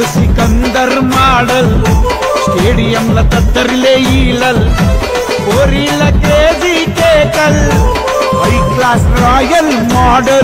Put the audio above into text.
Sikandar model స్టేడియంల తత్తరిలే ఈలల్ కోరిల క్రేజీ కేకల్ హై క్లాస్ రాయల్ మోడల్